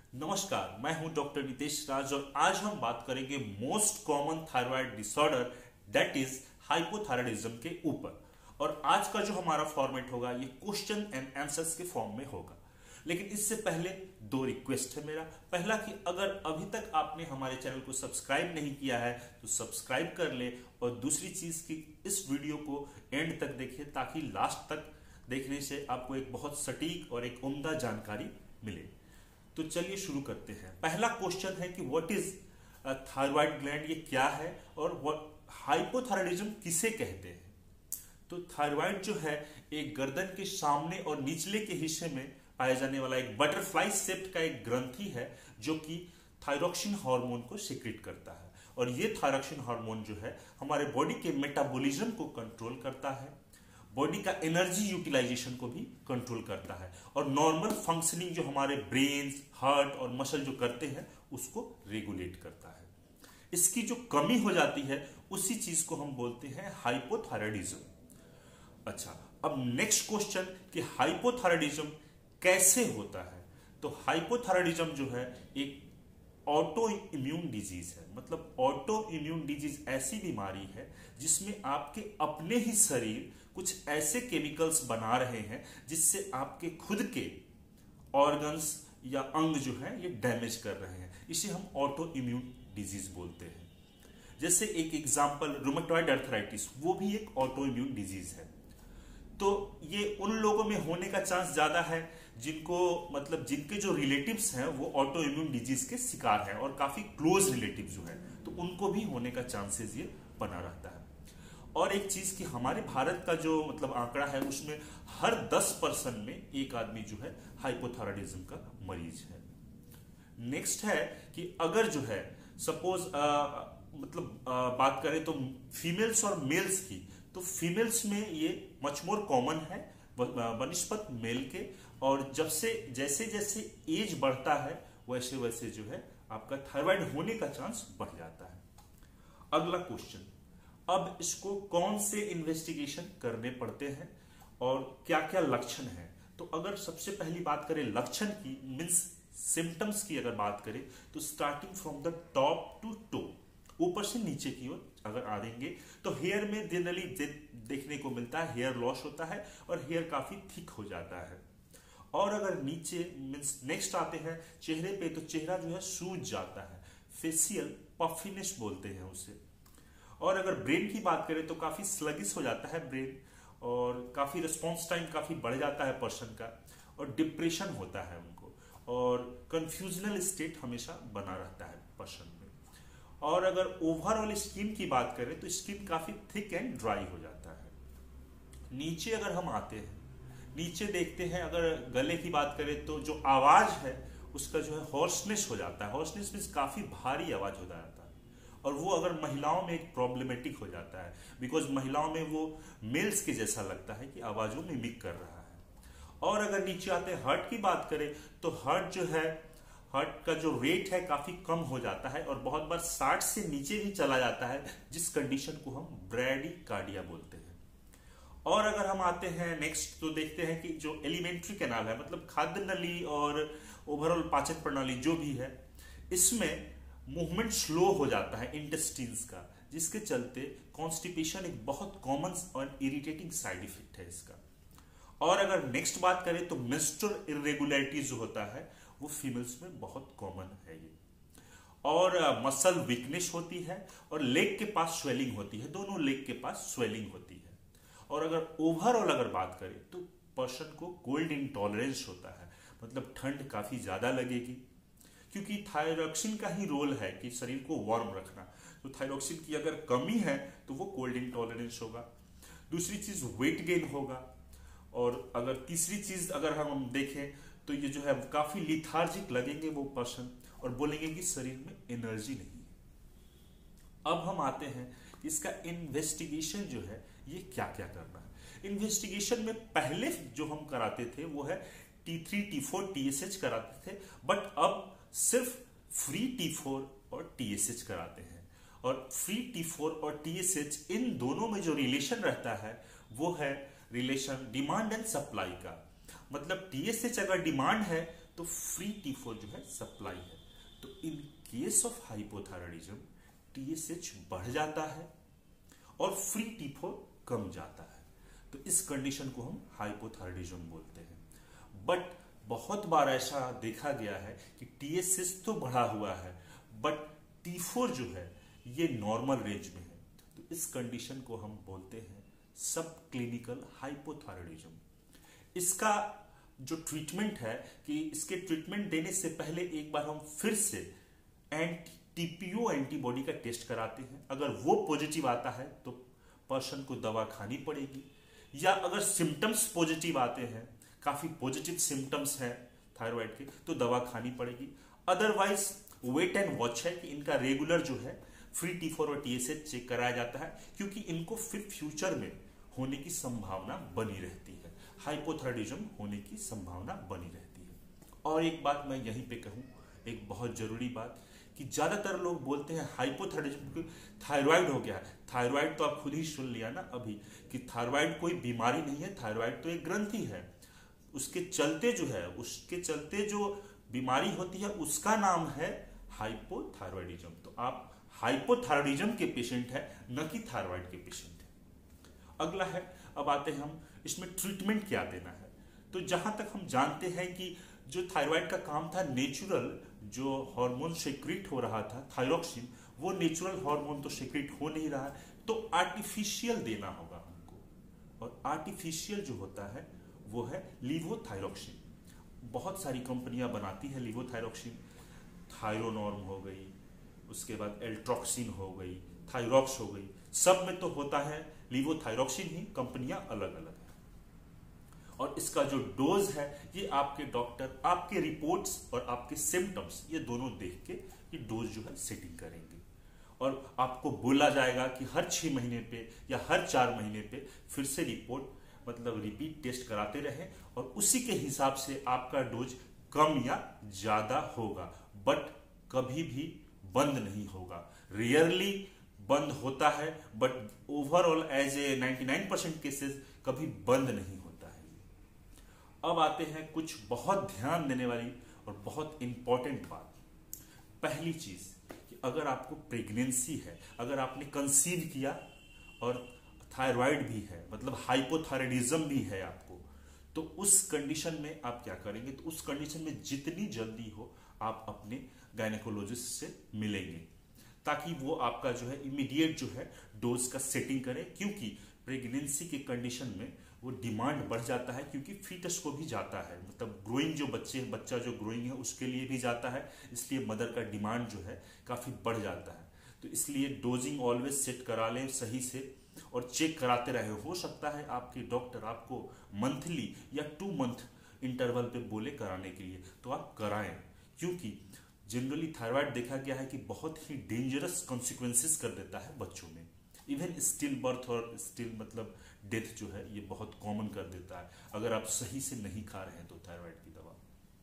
नमस्कार, मैं हूं डॉक्टर नितेश राज और आज हम बात करेंगे most common thyroid disorder that is hypothyroidism के ऊपर। और आज का जो हमारा फॉर्मेट होगा ये क्वेश्चन एंड आंसर्स के फॉर्म में होगा। लेकिन इससे पहले दो रिक्वेस्ट है मेरा। पहला कि अगर अभी तक आपने हमारे चैनल को सब्सक्राइब नहीं किया है तो सब्सक्राइब कर ले, और दूसरी चीज कि इस वीडियो को एंड तक देखिए ताकि लास्ट तक देखने से आपको एक बहुत सटीक और एक उम्दा जानकारी मिले। तो चलिए शुरू करते हैं। पहला क्वेश्चन है कि व्हाट इज थायराइड ग्लैंड, ये क्या है और हाइपोथायराइडिज्म किसे कहते हैं। तो थायराइड जो है एक गर्दन के सामने और निचले के हिस्से में पाया जाने वाला एक बटरफ्लाई शेप्ड का एक ग्रंथि है जो कि थायरोक्सिन हार्मोन को सीक्रेट करता है। और ये थायरोक्सिन हार्मोन जो है हमारे बॉडी के मेटाबॉलिज्म को कंट्रोल करता है, बॉडी का एनर्जी यूटिलाइजेशन को भी कंट्रोल करता है, और नॉर्मल फंक्शनिंग जो हमारे ब्रेन, हार्ट और मसल जो करते हैं उसको रेगुलेट करता है। इसकी जो कमी हो जाती है उसी चीज को हम बोलते हैं हाइपोथायराइडिज्म। अच्छा, अब नेक्स्ट क्वेश्चन कि हाइपोथायराइडिज्म कैसे होता है। तो हाइपोथायराइडिज्म जो है एक ऑटो इम्यून डिजीज है। मतलब ऑटो इम्यून डिजीज ऐसी बीमारी है जिसमें आपके अपने ही शरीर कुछ ऐसे केमिकल्स बना रहे हैं जिससे आपके खुद के ऑर्गन्स या अंग जो है ये डैमेज कर रहे हैं। इसे हम ऑटो इम्यून डिजीज बोलते हैं। जैसे एक एग्जांपल रूमेटॉइड अर्थराइटिस, वो भी एक ऑटो इम्यून डिजीज है। तो ये उन लोगों में होने का चांस ज्यादा है जिनको मतलब जिनके जो रिलेटिव्स हैं वो ऑटो इम्यून डिजीज के शिकार हैं और काफी क्लोज रिलेटिव जो है, तो उनको भी होने का चांसेस ये बना रहता है। और एक चीज कि हमारे भारत का जो मतलब आंकड़ा है उसमें हर 10% में एक आदमी जो है हाइपोथायराइडिज्म का मरीज है। नेक्स्ट है कि अगर जो है सपोज बात करें तो फीमेल्स और मेल्स की, तो फीमेल्स में ये मच मोर कॉमन है बनिस्पत मेल के। और जब से जैसे जैसे एज बढ़ता है वैसे वैसे जो है आपका थायराइड होने का चांस बढ़ जाता है। अगला क्वेश्चन, अब इसको कौन से इन्वेस्टिगेशन करने पड़ते हैं और क्या क्या लक्षण है। तो अगर सबसे पहली बात करें लक्षण की, मीन्स सिम्टम्स की अगर बात करें, तो starting from the top to toe, ऊपर से नीचे की ओर अगर आ देंगे तो हेयर में जनरली देखने को मिलता है हेयर लॉस होता है और हेयर काफी थिक हो जाता है। और अगर नीचे मीन्स नेक्स्ट आते हैं चेहरे पे, तो चेहरा जो है सूज जाता है, फेशियल पफिनेस बोलते हैं उसे। और अगर ब्रेन की बात करें तो काफी स्लगिश हो जाता है ब्रेन, और काफी रिस्पॉन्स टाइम काफी बढ़ जाता है पर्सन का, और डिप्रेशन होता है उनको, और कंफ्यूजनल स्टेट हमेशा बना रहता है पर्सन में। और अगर ओवरऑल स्किन की बात करें तो स्किन काफी थिक एंड ड्राई हो जाता है। नीचे अगर हम आते हैं, नीचे देखते हैं, अगर गले की बात करें तो जो आवाज है उसका जो है हॉर्सनेस हो जाता है। हॉर्सनेस मीन्स काफी भारी आवाज हो जाता है, और वो अगर महिलाओं में एक प्रॉब्लमेटिक हो जाता है, बिकॉज महिलाओं में वो मेल्स के जैसा लगता है कि आवाजों में मिमिक कर रहा है। और अगर नीचे आते हैं हार्ट की बात करें तो हार्ट जो है, हार्ट का जो रेट है काफी कम हो जाता है और बहुत बार 60 से नीचे भी चला जाता है, जिस कंडीशन को हम ब्रैडीकार्डिया बोलते हैं। और अगर हम आते हैं नेक्स्ट तो देखते हैं कि जो एलिमेंट्री कैनाल है, मतलब खाद्य नली और ओवरऑल पाचन प्रणाली जो भी है, इसमें मूवमेंट स्लो हो जाता है इंटेस्टाइन्स का, जिसके चलते कॉन्स्टिपेशन एक बहुत कॉमन और इरिटेटिंग साइड इफेक्ट है इसका। और अगर नेक्स्ट बात करें तो मेंस्ट्रुअल इरेगुलरिटी जो होता है वो फीमेल्स में बहुत कॉमन है ये। और मसल वीकनेस होती है और लेग के पास स्वेलिंग होती है, दोनों लेग के पास स्वेलिंग होती है। और अगर ओवरऑल अगर बात करें तो पर्सन को कोल्ड इंटॉलरेंस होता है, मतलब ठंड काफी ज्यादा लगेगी, क्योंकि थायरोक्सिन का ही रोल है कि शरीर को वार्म रखना। तो थायरोक्सिन की अगर कमी है तो वो कोल्ड इंटॉलरेंस होगा। दूसरी चीज वेट गेन होगा। और अगर तीसरी चीज अगर हम देखें तो ये जो है काफी लिथार्जिक लगेंगे वो पर्सन, और बोलेंगे कि शरीर में एनर्जी नहीं है। अब हम आते हैं कि इसका इन्वेस्टिगेशन जो है ये क्या क्या करना है। इन्वेस्टिगेशन में पहले जो हम कराते थे वो है T3, T4, TSH कराते थे, बट अब सिर्फ फ्री T4 और TSH कराते हैं। और फ्री T4 और TSH इन दोनों में जो रिलेशन रहता है वो है रिलेशन डिमांड एंड सप्लाई का। मतलब TSH अगर डिमांड है तो फ्री T4 जो है सप्लाई है। तो in case of hypothyroidism TSH बढ़ जाता है और फ्री T4 कम जाता है। तो इस कंडीशन को हम हाइपोथायराइडिज्म बोलते हैं। बट बहुत बार ऐसा देखा गया है कि TSH तो बढ़ा हुआ है बट T4 जो है ये नॉर्मल रेंज में है। तो इस कंडीशन को हम बोलते हैं सब क्लिनिकल हाइपोथायराइडिज्म। इसका जो ट्रीटमेंट है कि इसके ट्रीटमेंट देने से पहले एक बार हम फिर से TPO एंटीबॉडी का टेस्ट कराते हैं। अगर वो पॉजिटिव आता है तो पर्सन को दवा खानी पड़ेगी, या अगर सिम्टम्स पॉजिटिव आते हैं, काफी पॉजिटिव सिम्टम्स हैं थायराइड के, तो दवा खानी पड़ेगी। अदरवाइज वेट एंड वॉच है कि इनका रेगुलर जो है फ्री T4 और TSH चेक कराया जाता है, क्योंकि इनको फिर फ्यूचर में होने की संभावना बनी रहती है, हाइपोथायराइडिज्म होने की संभावना बनी रहती है। और एक बात मैं यहीं पे कहूं, एक बहुत जरूरी बात, कि ज्यादातर लोग बोलते हैं हाइपोथायराइडिज्म थायराइड हो गया है। थायराइड तो आप खुद ही सुन लिया ना अभी कि थायराइड कोई बीमारी नहीं है, थायराइड तो एक ग्रंथि है। उसके चलते जो बीमारी होती है उसका नाम है हाइपोथायराइडिज्म। तो आप हाइपोथायराइडिज्म के पेशेंट है, न कि थायराइड के पेशेंट है। अगला है, अब आते हैं हम इसमें ट्रीटमेंट क्या देना है। तो जहां तक हम जानते हैं कि जो थायराइड का काम था, नेचुरल जो हार्मोन सेक्रेट हो रहा था थायरोक्सिन, वो नेचुरल हार्मोन तो सेक्रेट हो नहीं रहा है, तो आर्टिफिशियल देना होगा हमको। और आर्टिफिशियल जो होता है वो है लीवोथायरोक्सिन। बहुत सारी कंपनियां बनाती है लीवोथायरोक्सिन, थायरोनॉर्म हो गई, उसके बाद एल्ट्रोक्सिन हो गई, थायरॉक्स हो गई, सब में तो होता है लीवोथायरोक्सिन ही, कंपनियां अलग अलग है। और इसका जो डोज है ये आपके डॉक्टर आपके रिपोर्ट्स और आपके सिम्टम्स ये दोनों देख के ये डोज जो है सेटिंग करेंगे। और आपको बोला जाएगा कि हर 6 महीने पे या हर 4 महीने पे फिर से रिपोर्ट मतलब रिपीट टेस्ट कराते रहे, और उसी के हिसाब से आपका डोज कम या ज्यादा होगा, बट कभी भी बंद नहीं होगा। रेयरली बंद होता है, but overall as a 99% cases कभी बंद नहीं होता है। अब आते हैं कुछ बहुत ध्यान देने वाली और बहुत इंपॉर्टेंट बात। पहली चीज कि अगर आपको प्रेगनेंसी है, अगर आपने कंसीव किया और थायराइड भी है, मतलब हाइपोथायराइडिज्म भी है आपको, तो उस कंडीशन में आप क्या करेंगे? तो उस कंडीशन में जितनी जल्दी हो आप अपने गायनेकोलॉजिस्ट से मिलेंगे, ताकि वो आपका जो है इमीडिएट जो है डोज का सेटिंग करे। क्योंकि प्रेगनेंसी के कंडीशन में वो डिमांड बढ़ जाता है, क्योंकि फीटस को भी जाता है, मतलब ग्रोइंग जो बच्चा जो ग्रोइंग है उसके लिए भी जाता है, इसलिए मदर का डिमांड जो है काफी बढ़ जाता है। तो इसलिए डोजिंग ऑलवेज सेट करा लें सही से और चेक कराते रहे। हो सकता है आपके डॉक्टर आपको मंथली या 2 मंथ इंटरवल पे बोले कराने के लिए, तो आप कराएं। क्योंकि जनरली थायराइड देखा गया है कि बहुत ही डेंजरस कॉन्सिक्वेंसेस कर देता है बच्चों में, इवन स्टिल बर्थ और स्टिल मतलब डेथ जो है ये बहुत कॉमन कर देता है अगर आप सही से नहीं खा रहे हैं तो थायराइड की दवा।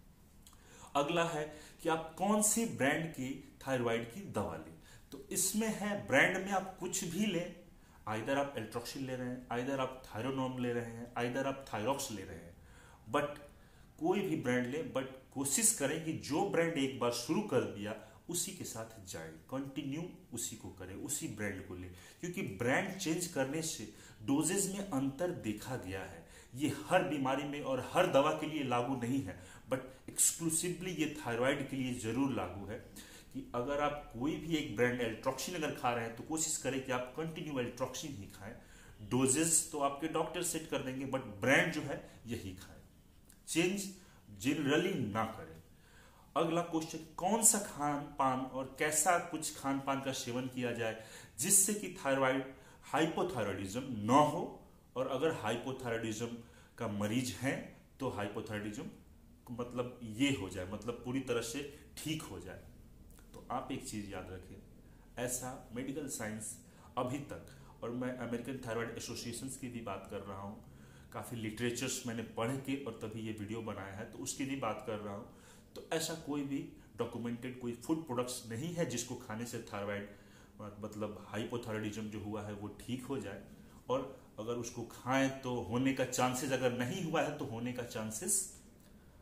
अगला है कि आप कौन सी ब्रांड की थायराइड की दवा लें। तो इसमें है ब्रांड में आप कुछ भी लें, आइदर आप एल्ट्रोक्सिन ले रहे हैं, आइदर आप थायरोनॉर्म ले रहे हैं, आइदर आप थायरॉक्स ले रहे हैं, बट कोई भी ब्रांड ले, बट कोशिश करें कि जो ब्रांड एक बार शुरू कर दिया उसी के साथ जाए, कंटिन्यू उसी को करें, उसी ब्रांड को ले। क्योंकि ब्रांड चेंज करने से डोजेज में अंतर देखा गया है। ये हर बीमारी में और हर दवा के लिए लागू नहीं है, बट एक्सक्लूसिवली ये थायराइड के लिए जरूर लागू है कि अगर आप कोई भी एक ब्रांड एल्ट्रोक्सिन अगर खा रहे हैं तो कोशिश करें कि आप कंटिन्यू एल्ट्रोक्सिन ही खाएं। डोजेस तो आपके डॉक्टर सेट कर देंगे, बट ब्रांड जो है यही खाएं, चेंज जनरली ना करें। अगला क्वेश्चन, कौन सा खान पान और कैसा कुछ खान पान का सेवन किया जाए जिससे कि थायराइड हाइपोथायराइडिज्म ना हो, और अगर हाइपोथायराइडिज्म का मरीज है तो हाइपोथायराइडिज्म मतलब ये हो जाए, मतलब पूरी तरह से ठीक हो जाए। तो आप एक चीज याद रखें, ऐसा मेडिकल साइंस अभी तक, और मैं अमेरिकन थायराइड एसोसिएशन की भी बात कर रहा हूँ, काफ़ी लिटरेचर्स मैंने पढ़ के और तभी ये वीडियो बनाया है तो उसकी भी बात कर रहा हूँ, तो ऐसा कोई भी डॉक्यूमेंटेड कोई फूड प्रोडक्ट्स नहीं है जिसको खाने से थायराइड मतलब हाइपोथायराइडिज्म जो हुआ है वो ठीक हो जाए। और अगर उसको खाएं तो होने का चांसेस, अगर नहीं हुआ है तो होने का चांसेस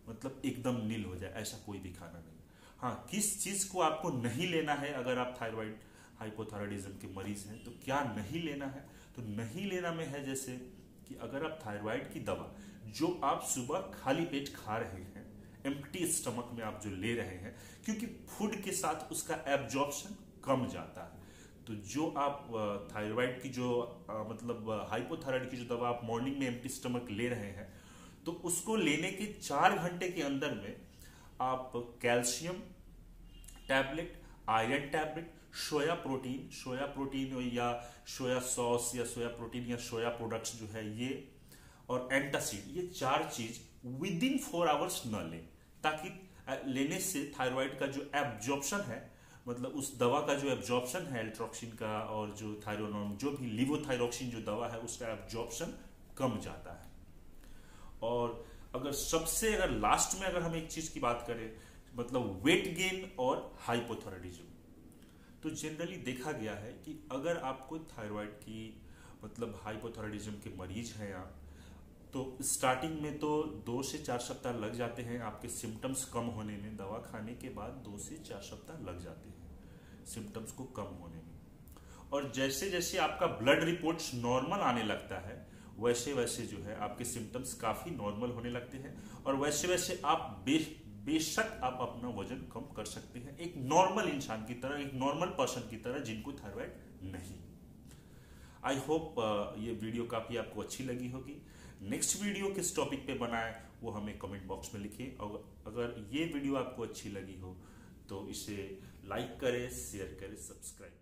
मतलब एकदम नील हो जाए, ऐसा कोई भी खाना नहीं। हाँ, किस चीज को आपको नहीं लेना है अगर आप थायराइड हाइपोथायराइडिज्म के मरीज हैं, तो क्या नहीं लेना है? तो नहीं लेना में है जैसे कि अगर आप थायराइड की दवा जो आप सुबह खाली पेट खा रहे हैं, एम्प्टी स्टमक में आप जो ले रहे हैं, क्योंकि फूड के साथ उसका एब्जॉर्प्शन कम जाता है, तो जो आप थायराइड की जो मतलब हाइपोथायराइड की जो दवा आप मॉर्निंग में एम्प्टी स्टमक ले रहे हैं, तो उसको लेने के 4 घंटे के अंदर में आप calcium tablet, iron tablet, soya protein या सोया सॉस या सोया प्रोटीन या सोया प्रोडक्ट्स जो है ये, और एंटासिड, ये 4 चीज विद इन 4 आवर्स न लें, ताकि लेने से थायराइड का जो एब्जॉर्प्शन है, मतलब उस दवा का जो एब्जॉर्प्शन है एल्ट्रोक्सिन का, और जो थायरोनॉर्म जो भी लिवोथायरोक्सिन जो दवा है उसका एब्जॉर्प्शन कम जाता है। और अगर लास्ट में अगर हम एक चीज की बात करें, मतलब वेट गेन और हाइपोथायराइडिज्म, तो जनरली देखा गया है कि अगर आपको थायराइड की मतलब हाइपोथायराइडिज्म के मरीज हैं आप, तो स्टार्टिंग में तो 2 से 4 सप्ताह लग जाते हैं आपके सिम्टम्स कम होने में। दवा खाने के बाद 2 से 4 सप्ताह लग जाते हैं सिम्टम्स को कम होने में। और जैसे जैसे आपका ब्लड रिपोर्ट्स नॉर्मल आने लगता है, वैसे वैसे जो है आपके सिम्टम्स काफी नॉर्मल होने लगते हैं, और वैसे वैसे आप बेशक आप अपना वजन कम कर सकते हैं, एक नॉर्मल इंसान की तरह, एक नॉर्मल पर्सन की तरह जिनको थायराइड नहीं। आई होप ये वीडियो काफी आपको अच्छी लगी होगी। नेक्स्ट वीडियो किस टॉपिक पे बनाए वो हमें कमेंट बॉक्स में लिखिए, और अगर ये वीडियो आपको अच्छी लगी हो तो इसे लाइक करें, शेयर करें, सब्सक्राइब